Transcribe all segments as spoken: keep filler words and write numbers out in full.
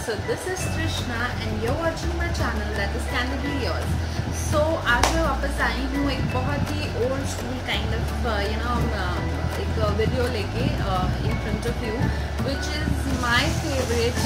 So this is Trishna and you're watching my channel that is candidly yours. So आज मैं वापस आई हूँ एक बहुत ही old school kind of uh, you know uh, एक वीडियो लेके uh, in front of you, which is my favorite.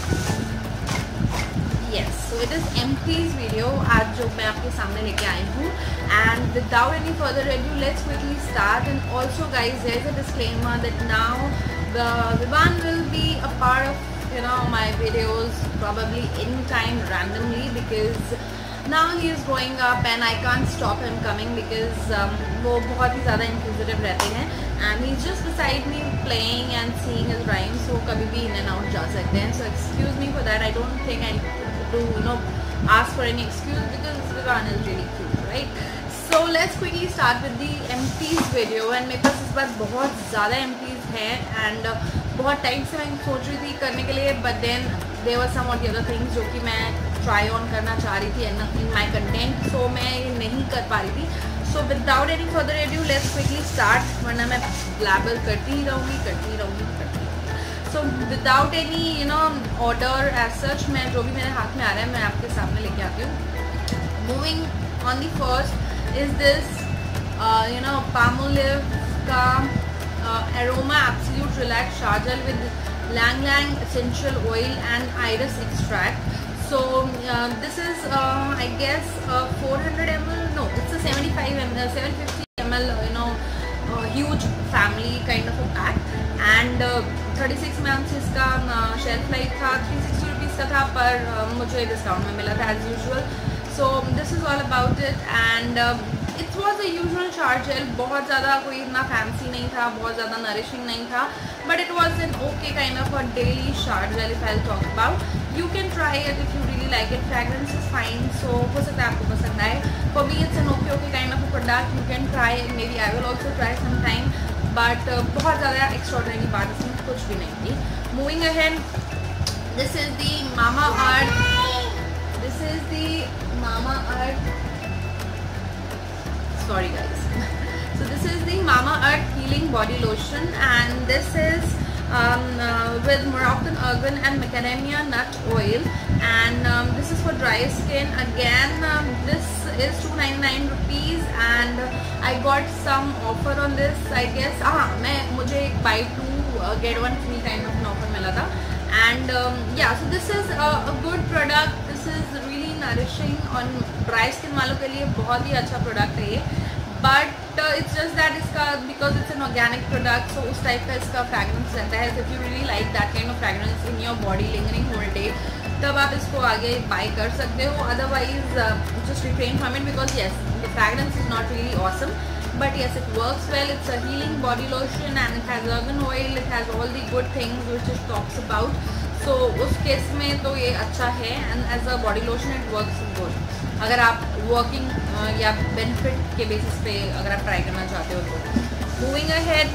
Yes, so it is M T's video आज जो मैं आपके सामने लेके आई हूँ. And without any further ado, let's quickly start. And also guys, there is a disclaimer that now the Vivan will be a part of you know my videos probably anytime randomly, because now he is growing up and I can't stop him coming because um, वो बहुत ही ज़्यादा inquisitive रहते हैं and he's just beside me playing and seeing his rhymes, so कभी भी in and out जा सकते हैं. So excuse me for that. I don't think I need to you know ask for any excuse because Vivan is really cute, right? So let's quickly start with the M T's video. And मेरे पास इस बार बहुत ज़्यादा M T's हैं and uh, बहुत time से मैं सोच रही थी करने के लिए, but then there were some or the other things जो कि मैं try on करना चाह रही थी in my content, so मैं ये नहीं कर पा रही थी. So without any further ado, let's quickly start, वरना मैं blabber करती ही रहूँगी करती ही रहूँगी करती ही रहूँगी. So without any you know order as such, मैं जो भी मेरे हाथ में आ रहा है मैं आपके सामने लेके आती हूँ. Moving on, the first is this uh, you know Palmolive का uh, Aroma Absolute Relax Shower Gel with Lang Lang Essential Oil and Iris Extract. So uh, this is uh, I guess uh, four hundred milliliters. No, it's a seventy-five milliliters, seven hundred fifty milliliters. You know, uh, huge family kind of a pack. And uh, thirty-six months इसका uh, shelf life था, three hundred sixty rupees का था, पर uh, मुझे discount में मिला था as usual. So this is all about it. And uh, it was a usual shower gel. बहुत ज़्यादा कोई इतना fancy नहीं था, बहुत ज़्यादा nourishing नहीं था, but it was an okay kind of a daily shower gel if I'll talk about. You can try it if you really like it. Fragrance is fine, so हो सकता है आपको पसंद आए. For me it's an okay okay kind of a product. You can try it. Maybe I will also try sometime. But uh, बहुत ज़्यादा extraordinary बात इसमें कुछ भी नहीं थी. Moving ahead, this is the Mamaearth. This is the Mamaearth. Sorry guys. So this is the Mamaearth Healing Body Lotion, and this is um, uh, with Moroccan argan and macadamia nut oil, and um, this is for dry skin. Again, um, this is two hundred ninety-nine rupees, and I got some offer on this. I guess ah, मैं मुझे एक buy two uh, get one free kind of an offer मिला था. And um, yeah, so this is a, a good product. This is really nourishing on dry skin वालों के लिए बहुत ही अच्छा product है ये. But uh, it's just that इसका because it's an organic product, so उस type का इसका fragrance रहता है. So if you really like that kind of fragrance in your body lingering whole day, तब आप इसको आगे buy कर सकते हो. Otherwise uh, just refrain from it, because yes, the fragrance is not really awesome, but yes, it works well. It's a healing body lotion and it has argan oil. It has all the good things which it talks about. So उस case में तो ये अच्छा है, and as a body lotion it works good. अगर आप working uh, या benefit के बेसिस पे अगर आप ट्राई करना चाहते हो तो. Moving ahead,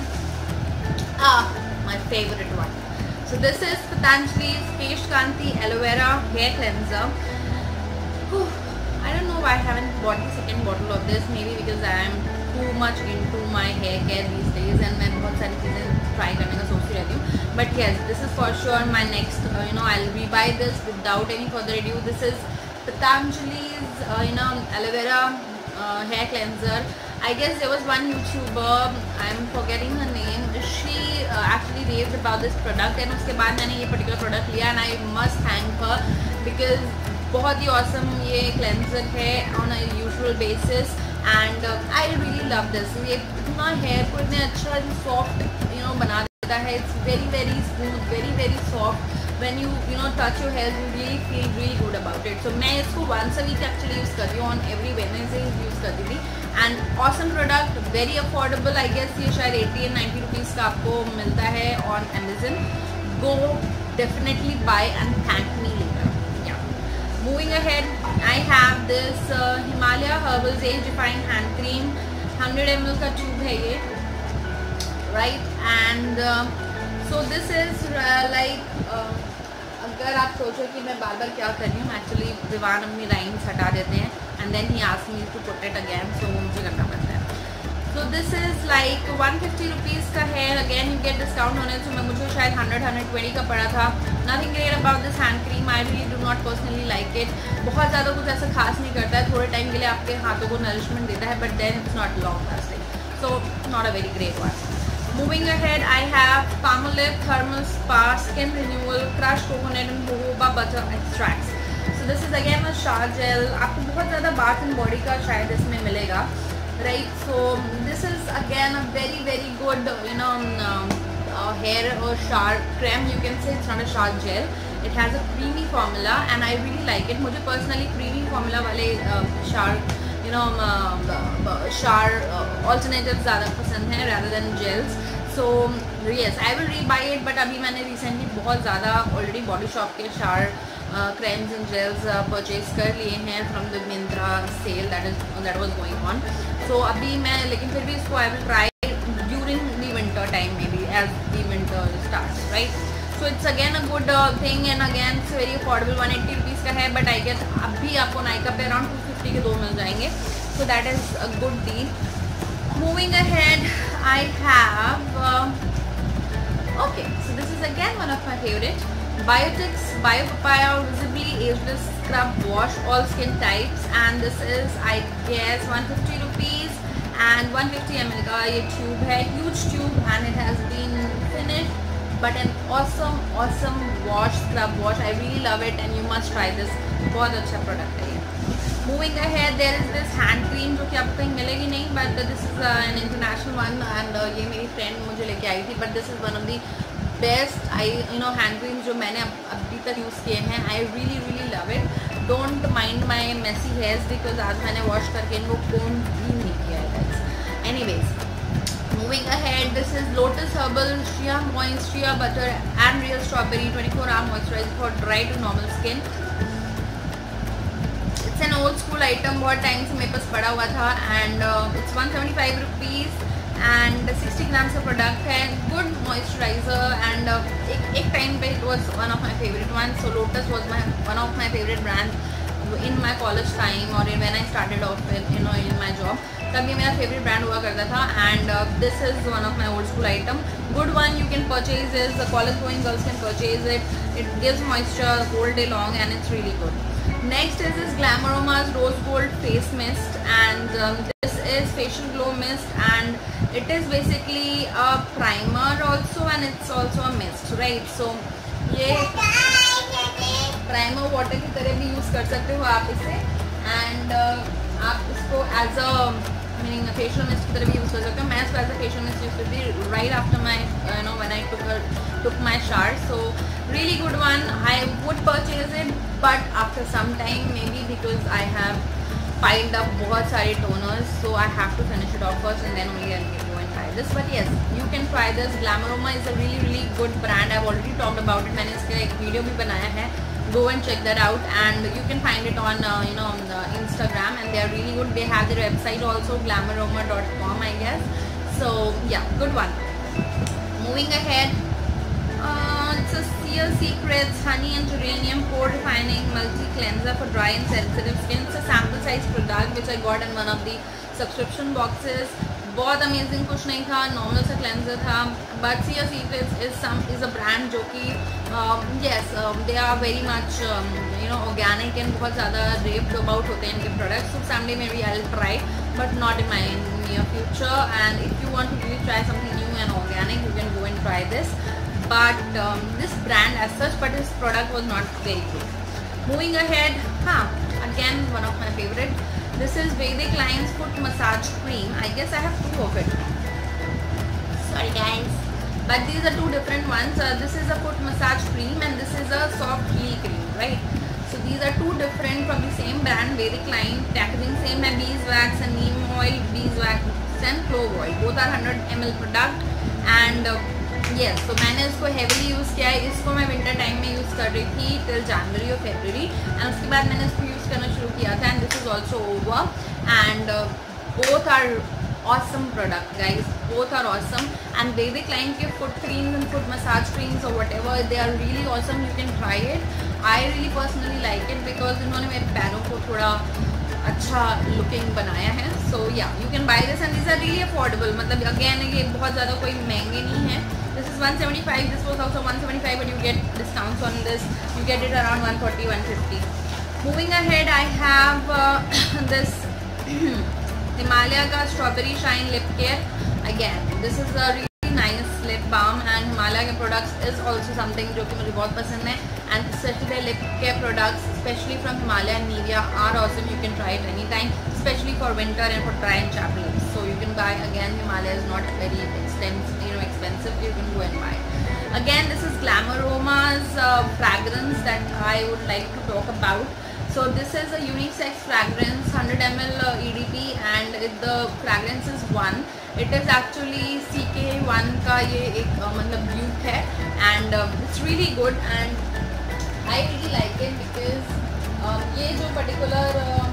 ah my favorite one. So this is Patanjali's Kesh Kanti Aloe Vera Hair Cleanser. Whew. I don't know why I haven't bought the second bottle of this. Maybe because I am too much into my hair care these days and मैं बहुत सारी चीज़ें try करने का सोचती रहती हूँ. But yes, this is for sure my next. Uh, you know, I'll rebuy this without any further ado. This is Patanjali's uh, you know aloe vera uh, hair cleanser. I guess there was one YouTuber, I'm forgetting her name, she uh, actually raved about this product, and उसके बाद मैंने ये particular product लिया, and I must thank her because बहुत ही awesome ये cleanser है on a usual basis, and uh, I really love this. ये इतना hair को इतने अच्छा soft you know बना देता है. It's very very smooth, very very soft. When you you know touch your hair, you really feel really good about it. So मैं इसको once a week actually use करती हूँ, on every Wednesday use करती थी. And awesome product, very affordable. I guess ये शायद eighty and ninety rupees का आपको मिलता है on Amazon. Go definitely buy and thank me later. Yeah. Moving ahead, I have this uh, Himalaya Herbals Age Defying Hand Cream. one hundred milliliters का tube है ये, right? And uh, so this is uh, like uh, अगर आप सोचो कि मैं बार बार क्या कर रही हूँ, एक्चुअली विवान अपनी लाइन्स हटा देते हैं and then he asked me to put it again, so मुझे करना पड़ता है. So this is like one hundred fifty rupees का है. अगेन यू गेट डिस्काउंट होने से मैं मुझे शायद हंड्रेड हंड्रेड ट्वेंटी का पड़ा था. Nothing great about this hand cream. I really do not personally like it. बहुत ज़्यादा कुछ ऐसा खास नहीं करता है, थोड़े टाइम के लिए आपके हाथों को नरिशमेंट देता है, but then it's not long lasting, so not a very great one. Moving ahead, I have Palmolive Thermal Spa Skin Renewal Crushed Coconut and Jojoba Butter Extracts. So this is again a shower gel. आपको बहुत ज़्यादा bath and body का शायद इसमें मिलेगा, right? So this is again a very very good you know um, uh, hair or shower cream. You can say it's not a shower gel. It has a creamy formula and I really like it. मुझे personally creamy formula वाले uh, shower you know shower alternatives ज़्यादा पसंद हैं rather than gels. So yes, I will re-buy it, but अभी मैंने recently बहुत ज़्यादा already Body Shop के shower uh, creams and gels uh, purchase कर लिए हैं from the Myntra sale that is that was going on. So अभी मैं लेकिन फिर भी इसको I will try during the winter time maybe as the winter starts, right? So it's again a good uh, thing and again it's very affordable. one eighty rupees का है, but I guess अभी आपको Nykaa पे around two fifty के दो मिल जाएंगे, so that is a good deal. Moving ahead, I have uh, okay, so this is again one of my favorite Biotics Bio Papaya Visibly Ageless Scrub Wash all skin types, and this is I guess one fifty rupees and one fifty milliliters का ये tube है, huge tube, and it has been finished, but an awesome awesome wash, scrub wash. I really love it and you must try this. बहुत अच्छा product है ये. Moving ahead, there is this hand cream जो कि आपको कहीं मिलेगी नहीं, but this is uh, an international one and uh, ये मेरी friend मुझे लेके आई थी, but this is one of the best I you know hand creams जो मैंने अब अभी तक यूज़ किए हैं. I really really love it. Don't mind my messy hairs because आज मैंने wash करके इनको comb भी नहीं किया है guys. Anyways, moving ahead, this is Lotus Herbal Shea Moist Shea Butter and Real Strawberry twenty-four hour moisturizer for dry to normal skin. It's an old school item, बहुत time से मेरे पास पड़ा हुआ था and uh, it's one seventy-five rupees and sixty grams का product है. Good moisturiser and uh, एक एक टाइम पे it was one of my favorite ones. So Lotus was my one of my favorite brands in my college time or when I started off in you know in my job. तब ये मेरा favorite brand हुआ करता था and uh, this is one of my old school item. Good one, you can purchase this. The college going girls can purchase it. It gives moisture whole day long and it's really good. Next is this Glamouramas Rose Gold Face Mist and um, this is facial glow mist and it is basically a primer also and it's also a mist, right? So ये primer water की तरह भी use कर सकते हो आप इसे and uh, आप इसको as a meaning a facial mist की तरह भी use कर सकते हो. मैं इसको as a facial mist use करती हूँ right after my uh, you know when I took a, took my shower. So really good one. I would purchase it but after some time maybe because I have piled up बहुत सारे toners, so I have to finish it off first and then only I'll go and try this. But yes, you can try this. Glamourama is a really really good brand. I've already talked about it. मैंने इसका एक video भी बनाया है. Go and check that out and you can find it on uh, you know on the Instagram and they are really good. They have their website also, glamourama dot com I guess. So yeah, good one. Moving ahead, uh, it's a Seer Secrets Honey and Geranium Pore Refining Multi Cleanser for dry and sensitive skin. It's a sample size product which I got in one of the subscription boxes. बहुत amazing कुछ नहीं था, normal सा cleanser था. But Seer Secrets is some is a brand जो कि yes they are very much um, you know organic and बहुत ज़्यादा raved about होते हैं इनके products. So someday maybe I'll try but not in my near future. And if you want to really try something new and organic, you can go and try this. But um, this brand as such, but this product was not very good. Moving ahead, huh, again one of my favorite. This is Vedic Lines Foot Massage Cream. I guess I have two of it. Sorry guys. But these are two different ones. Uh, this is a foot massage cream and this is a soft heel cream, right? So these are two different from the same brand, Vedic Line. Packaging same है, beeswax and neem oil, beeswax and clove oil. Both are one hundred milliliters product. And uh, yes, so मैंने इसको heavily use किया है. इसको मैं winter time में use कर रही थी till January or February. And उसके बाद मैंने इसको use करना शुरू किया था. And this is also over. And uh, both are awesome product guys. Both are awesome. And Vedic Line के foot creams and foot massage creams or whatever, they are really awesome. You can try it. I really personally like it because इन्होंने मेरे पैरों को थोड़ा अच्छा looking बनाया है. So yeah, you can buy this and these are really affordable. मतलब again ये बहुत ज़्यादा कोई महंगे नहीं है. is one seventy-five. This was also one seventy-five, but you get discounts on this. You get it around one forty, one fifty. Moving ahead, I have uh, this Himalaya ka Strawberry Shine Lip Care. Again, this is a really nice lip balm, and Himalaya के products is also something जो कि मुझे बहुत पसंद है. And especially their lip care products, especially from Himalaya and Nivea, are awesome. You can try it anytime, especially for winter and for dry and chapped lips. So you can buy, again, Himalaya is not very expensive, you know, expensive. You can go and buy. Again, this is Glamoramoma's uh, fragrance that I would like to talk about. So this is a unisex fragrance, one hundred milliliters uh, E D P, and it, the fragrance is one. It is actually C K one का ये एक uh, मतलब dupe है, and uh, it's really good, and I really like it because uh, ये जो particular uh,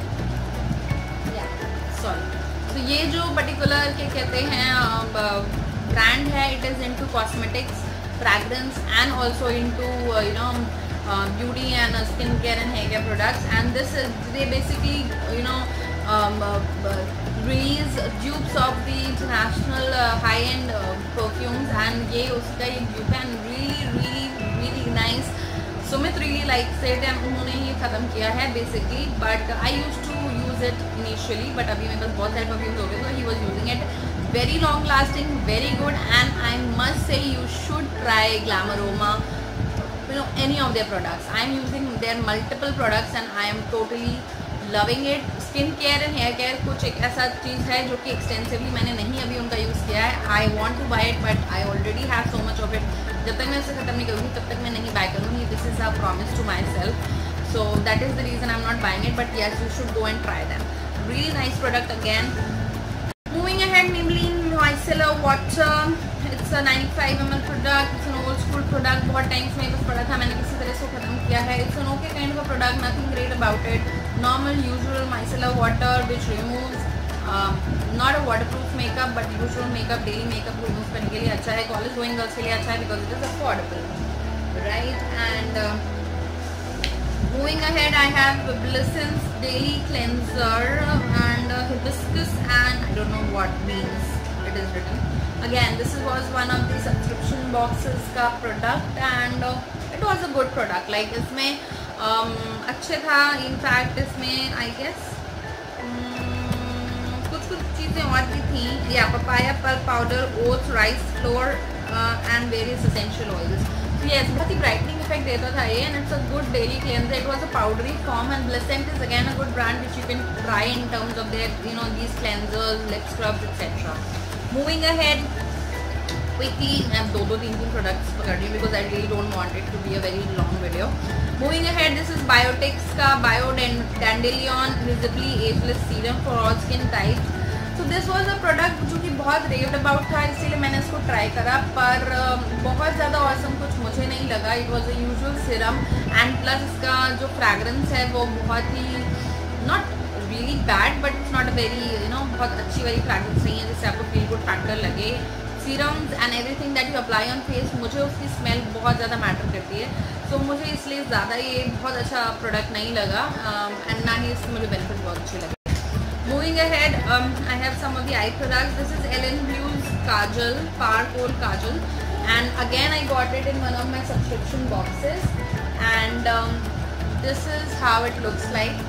yeah sorry so ये जो particular क्या कहते हैं uh, brand है, it is into cosmetics, fragrance, and also into uh, you know Uh, beauty and uh, skin care and hair care products. And this is, they basically you know um, uh, uh, release dupes of the international uh, high-end uh, perfumes, and ये उसका ये dupe and really really really nice. Sumit really likes it, and उन्होंने ये ख़त्म किया है basically, but uh, I used to use it initially, but अभी मेरे पास बहुत सारे perfumes हो गए, so he was using it. Very long lasting, very good, and I must say you should try Glamoroma, you know, any of their products. I am using their multiple products and I am totally loving it. Skin care and hair care कुछ एक ऐसा चीज़ है जो कि extensively मैंने नहीं अभी उनका यूज़ किया है. I want to buy it, but I already have so much of it. जब तक मैं इसे ख़त्म नहीं करूँगी तब तक मैं नहीं buy करूँगी. This is a promise to myself. So that is the reason I'm not buying it. But yes, you should go and try them. Really nice product again. Moving ahead, Maybelline Micellar Water. It's a ninety-five milliliters product. It's an old school product. बहुत time से मेरे पास पड़ा था, मैंने किसी तरह से ख़त्म किया है. It's an okay kind of a product. Nothing great about it. Normal, usual micellar water which removes um, not a waterproof makeup, but usual makeup, daily makeup remove करने के लिए अच्छा है. College going girls के लिए अच्छा है because it is affordable, right? And uh, moving ahead, I have Blisson's Daily Cleanser and uh, hibiscus and I don't know what beans it is written. Again, this was one of the subscription boxes का product, and uh, it was a good product. Like इसमें um, अच्छे था. In fact, इसमें I guess um, कुछ कुछ चीज़ें और भी थी. Yeah, papaya pulp powder, oats, rice flour, uh, and various essential oils. So yes, बहुत ही brightening effect देता था ये, and it's a good daily cleanser. It was a powdery form, and Blissent is again a good brand which you can try in terms of their you know these cleansers, lip scrubs, et cetera. Moving ahead quickly, मैं अब दो दो तीन तीन products पकड़ रही हूँ because I really don't want it to be a very long video. Moving ahead, this is Biotics का Bio Dandelion Visibly Ageless Serum for all skin types. So this was a product जो कि बहुत raved about था, इसीलिए मैंने इसको try करा, पर बहुत ज़्यादा awesome कुछ मुझे नहीं लगा. It was a usual serum, and plus इसका जो fragrance है वो बहुत ही not really bad, but it's not a very you know बहुत अच्छी वाली fragrance नहीं है जिससे आपको feel good factor लगे. Serums and everything that you apply on face, मुझे उसकी smell बहुत ज़्यादा matter करती है, so मुझे इसलिए ज़्यादा ये बहुत अच्छा product नहीं लगा, um, and ना ही इससे मुझे benefit बहुत अच्छे लगे. Moving ahead, um, I have some of the eye products. This is Ellen Blue's Kajal, Par Kohl Kajal, and again I got it in one of my subscription boxes, and um, this is how it looks like.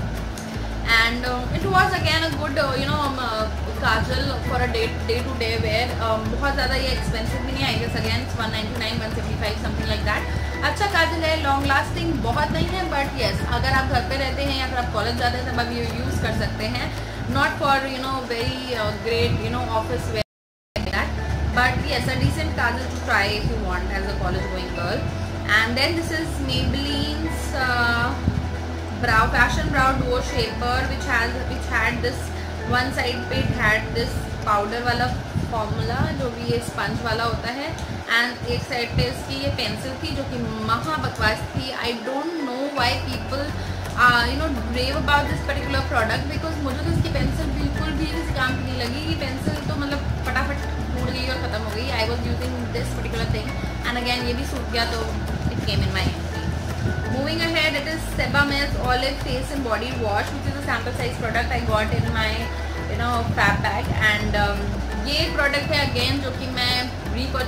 And uh, it was again a good uh, you know um, uh, kajal for a day day to day wear. um, बहुत ज़्यादा ये expensive भी नहीं. I guess again it's one ninety-nine, one seventy-five something like that. अच्छा काजल है, long lasting बहुत नहीं है, but yes अगर आप घर पे रहते हैं या फिर आप कॉलेज जाते हैं तब आप ये यूज़ कर सकते हैं. Not for you know very uh, great you know office wear like that, but yes a decent kajal to try if you want as a college going girl. And then this is Maybelline's uh, brow fashion brow duo shaper which has which had this one side पे it had this powder वाला formula जो भी ये sponge वाला होता है, and एक side पे इसकी ये पेंसिल थी जो कि महा बकवास थी. I don't know why people uh, you know rave about this particular product because मुझे तो इसकी पेंसिल बिल्कुल भी किसी काम की नहीं लगी. ये पेंसिल तो मतलब फटाफट टूट गई और ख़त्म हो गई. I was using this particular thing and again ये भी सूख गया तो it came in my hand. Moving ahead, it is Sebam's Olive Face and Body Wash, which is a sample size product I got in my you know fab bag, and um, ये product है again जो कि मैं repurchase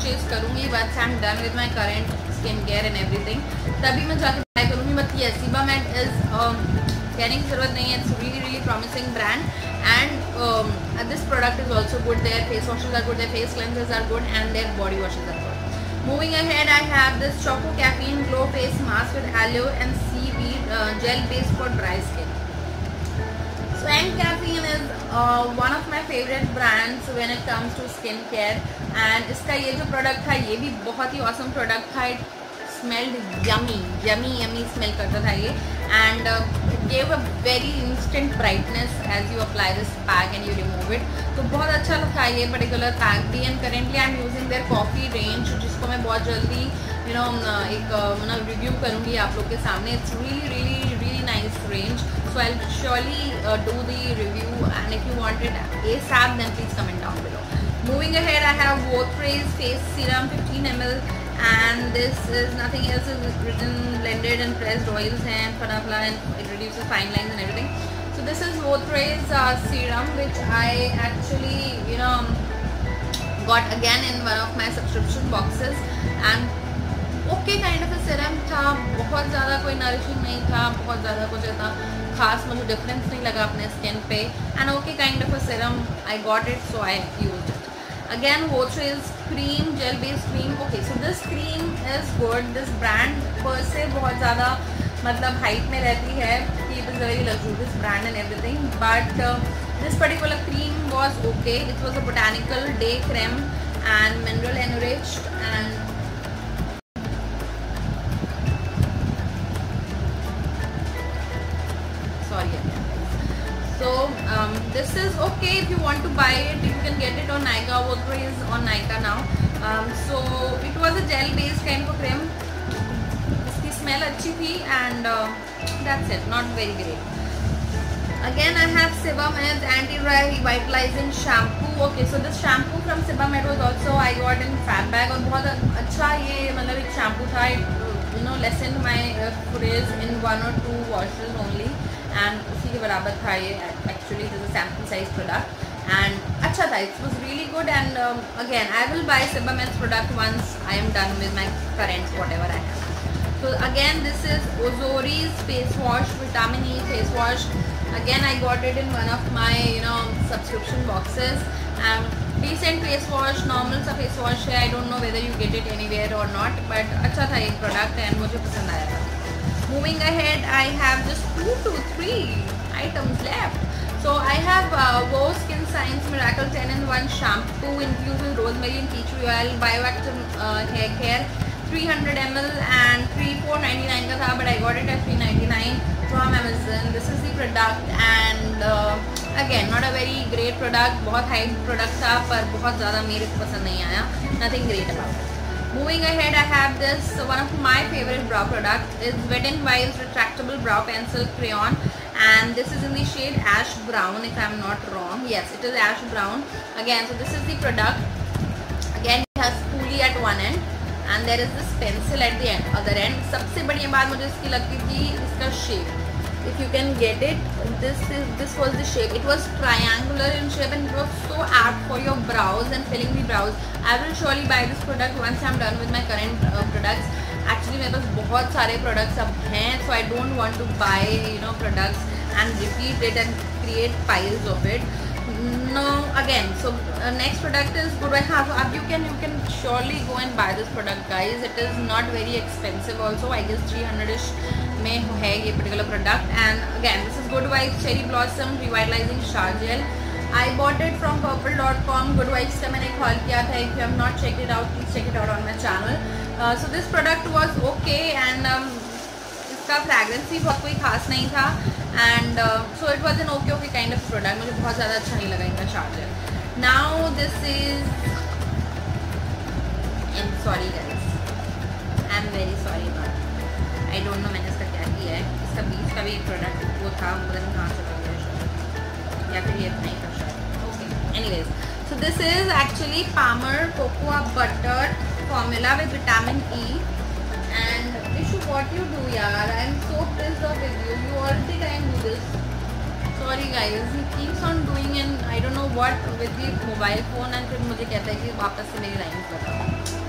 purchase करूँगी once I am done with my current skin care and everything, तभी मैं जाके try करूँगी. बट ये सीबामेड इज़ कहने की ज़रूरत नहीं है. It's really really promising brand and this product is also good. Their face washes are good, their face cleansers are good, and their body washes are good. Moving ahead, I have this Choco Caffeine Glow Face Mask with aloe and seaweed uh, gel base for dry skin. So and Caffeine is uh, one of my favorite brands when it comes to skin care, and इसका ये जो product था ये भी बहुत ही awesome product था. It smelled yummy, yummy, yummy smell करता था ये, and uh, it gave a very instant brightness as you apply this pack and you remove it. तो बहुत अच्छा था ये particular pack भी. And currently I am using their coffee range, जिसको मैं बहुत जल्दी you know एक ना review करूँगी आप लोग के सामने. It's really really really nice range, so I'll surely uh, do the review, and if you want it ASAP then please comment down below. Moving ahead, I have Wothrace Face Serum fifteen milliliters, and this is nothing else, is written blended and pressed oils and panafla, and it reduces fine lines and everything. So this is Wothrace uh, serum, which I actually you know got again in one of my subscription boxes, and okay kind of a serum था. बहुत ज़्यादा कोई nourishing नहीं था, बहुत ज़्यादा कुछ ऐसा खास मुझे डिफरेंस नहीं लगा अपने स्किन पे, and okay kind of a serum I got it, so I used it. Again, Wothrace cream, gel based cream. Okay, so this cream is good. This brand per se बहुत ज़्यादा मतलब height में रहती है कि it is a very luxurious brand and everything, but uh, this particular cream was okay. It was a botanical day creme and mineral enriched, and sorry again. So um, this is okay. If you want to buy it, you can get it on Nykaa. Wothrace on Nykaa now. Um, so it was a gel based kind of a cream. इसकी smell अच्छी थी, and uh, that's it. Not very great. Again, I have Sebamed Anti-Dry Revitalizing Shampoo. Okay, so this shampoo from Sebamed was also I got in fat bag, और बहुत अच्छा ये मतलब एक shampoo था. It you know lessened my uh, frizz in one or two washes only, and उसी के बराबर था ये. Actually this is a sample size product, and अच्छा था. It was really good, and um, again I will buy Sebamed's product once I am done with my current whatever I have. So again, this is Ozori's face wash, vitamin E face wash. Again I got it in one of my you know subscription boxes, and decent face wash, normal सा face wash है. I don't know whether you get it anywhere or not, but अच्छा था ये product and मुझे पसंद आया था. Moving ahead, I have just two to three items left. So I have uh, Wow Skin Science Miracle ten in one shampoo infused with rosemary and tea tree oil, bioactive uh, hair care, three hundred milliliters, and three four ninety-nine का था, but I got it at three ninety-nine from Amazon. This is the product, and uh, again not a very great product. बहुत hype product था, पर बहुत ज़्यादा मेरे को पसंद नहीं आया. Nothing great about it. Moving ahead, I have this so one of my favorite brow products is Wet n Wild's retractable brow pencil crayon, and this is in the shade ash brown if I am not wrong. Yes, it is ash brown. Again, so this is the product. Again, it has spoolie at one end, and there is this pencil at the end, other end. सबसे बड़ी बात मुझे इसकी लगती थी इसका shape. If you can get it, this is this was the shape. It was triangular in shape, and it was so apt for your brows and filling the brows. I will surely buy this product once I'm done with my current uh, products. Actually मेरे पास बहुत सारे products अब हैं, so I don't want to buy you know products and repeat it and create piles of it. No, again, so uh, next product is good. हाँ, so अब you can you can surely go and buy this product, guys. It is not very expensive also. I guess three hundred ish में है ये particular product. And again, this is Good Vibes Cherry Blossom Revitalizing Shower Gel. I bought it from purple dot com. Good Vibes का मैंने haul किया था. If you have not checked it out, please check it out on my channel. Uh, so this product was okay, and um, इसका fragrance भी बहुत कोई खास नहीं था, and uh, so it was an okay okay kind of product. मुझे बहुत ज़्यादा अच्छा नहीं लगा इनका shower gel. Now this is, I'm sorry guys, I'm very sorry about it. I don't know मैंने इसका क्या किया है. इसका बीच का भी एक product वो था, मुझे नहीं कहाँ से लग गया, या फिर ये नहीं था शायद. Okay. Anyways, so this is actually Palmer Cocoa Butter formula with vitamin E. And Vishu, what you do, yaar? I am so pissed off with you. You already can do this. Sorry guys, he keeps on doing and I don't know what with the mobile phone, and फिर मुझे कहता है कि वापस से मेरी line बताओ.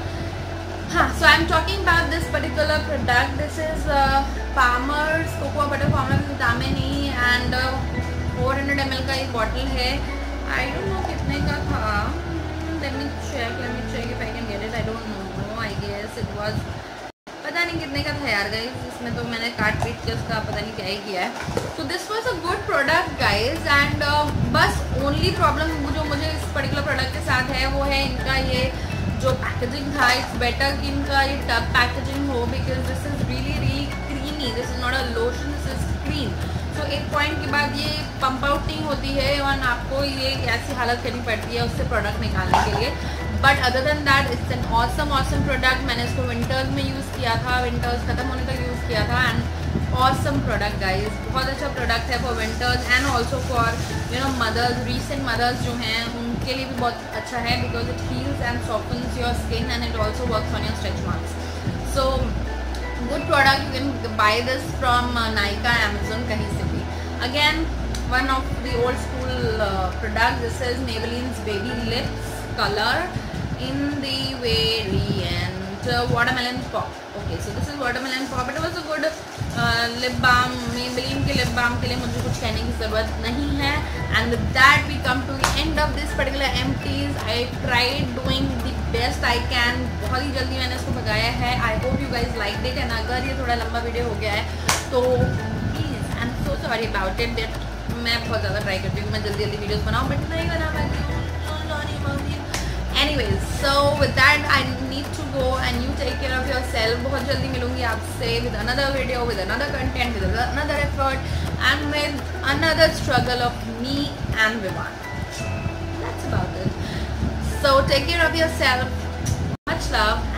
हाँ, so I'm talking about this particular product. This is uh, Palmer's Cocoa Butter Formula with Vitamin E and uh, four hundred M L का एक बॉटल है. I don't know कितने का था. Let me check. Let me check if I can get it. I don't know. I guess it was. पता नहीं कितने का था यार गाइस. इसमें तो मैंने काट पीट के उसका पता नहीं क्या ही किया है. So this was a good product guys and uh, बस only problem जो मुझे इस particular product के साथ है वो है इनका ये जो पैकेजिंग था. इट्स बेटर कि इनका ये टब पैकेजिंग हो because this is really really creamy. This is not a lotion, this is cream. So एक पॉइंट के बाद ये पंप आउट नहीं होती है और आपको ये ऐसी हालत करनी पड़ती है उससे प्रोडक्ट निकालने के लिए. But other than that it's an awesome awesome product. मैंने इसको विंटर्स में यूज़ किया था, विंटर्स ख़त्म होने तक यूज़ किया था एंड ऑसम प्रोडक्ट गाइज. बहुत अच्छा प्रोडक्ट है for winters and also for you know mothers, recent mothers जो हैं उनके लिए भी बहुत अच्छा है because it heals and softens your skin and it also works on your stretch marks. So good product. You can buy this from Nykaa, Amazon, कहीं से भी. Again one of the old school product. This is Maybelline's Baby Lips color in the variant uh, watermelon pop. Okay, so this is watermelon pop. It was a good uh, lip balm. Maybelline के lip balm के लिए मुझे कुछ कहने की ज़रूरत नहीं है. And with that we come to the end of this particular empties. I tried doing the best I can. बहुत ही जल्दी मैंने इसको भगाया है. I hope you guys liked it. And अगर ये थोड़ा लंबा वीडियो हो गया है तो please I'm so sorry about it. That मैं बहुत ज़्यादा ट्राई करती हूँ मैं जल्दी जल्दी वीडियोज़ बनाऊँ बट नहीं बना पाती हूँ. Anyways, so with that I need to go and you take care of yourself. बहुत जल्दी मिलूंगी आपसे with another video, with another content, with another effort and with another struggle of me and Vivan. That's about it. So take care of yourself. Much love.